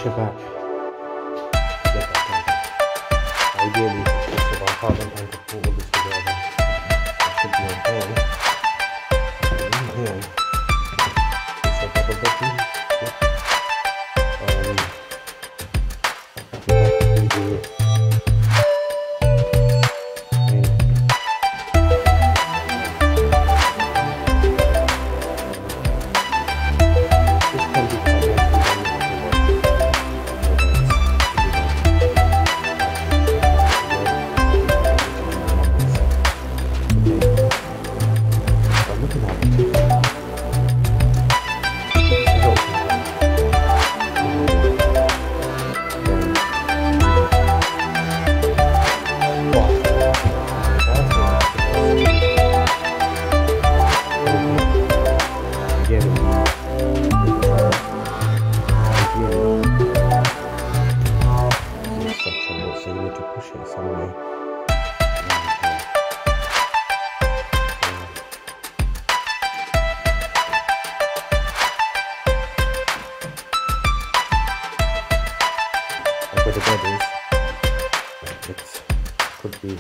push it back. Get that done. Ideally, it's about half an inch to pull all this together. That should be okay. In here, it's a double button. So you need to push it some way. And where the bed is, it could be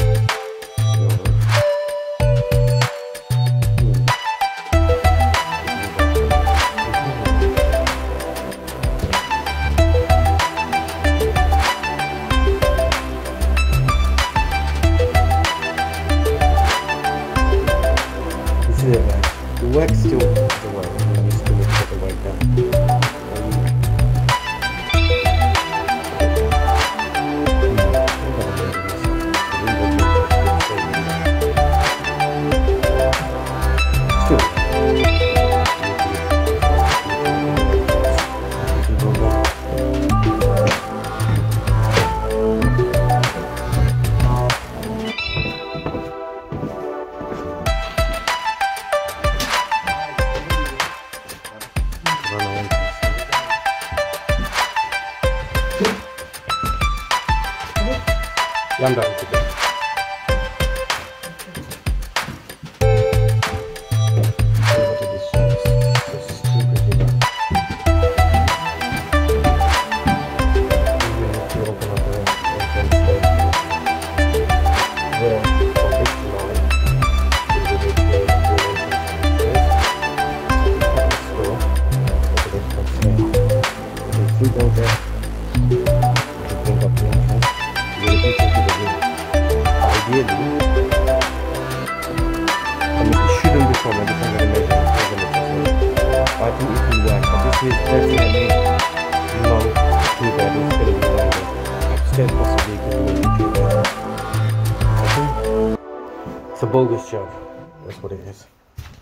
the work still the work, you still put the work down. I'm done with it. I think it will work, but this is definitely not too bad. It's going to be longer. Upstairs possibly could be too bad. I think it's a bogus job. That's what it is.